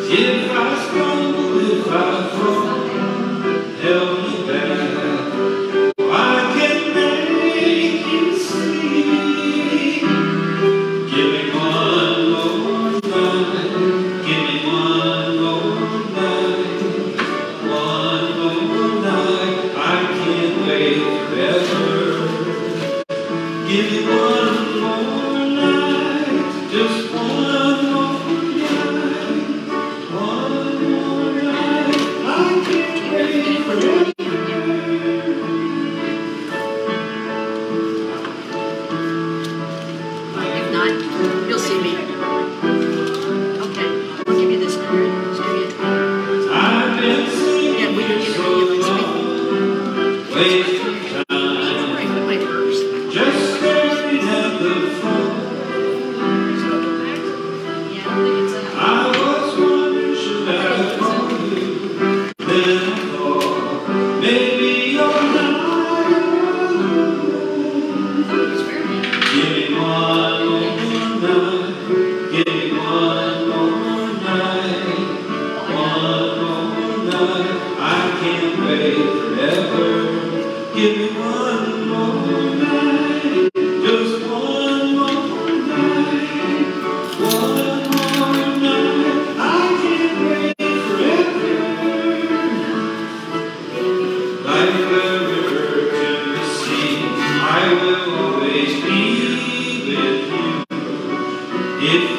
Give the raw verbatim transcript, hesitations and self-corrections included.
If I stumble, if I fall, help me back. I can make you see. Give me one more night. Give me one more night. One more night. I can't wait forever. Give me one more night. Just one more. You'll see me. Okay, I'll give you this card. Just give you a yeah, we can give it to you and speak. Wasting time. Right with my purse. Just staring at the phone. Yeah, I think it's a... I was wondering, should I call you? Then I thought, maybe you're not. Give me one more night. Give me one more night. One more night. I can't wait forever. Give me one more night. Just one more night. One more night. I can't wait forever. Like a river to the sea, I will always be with you. If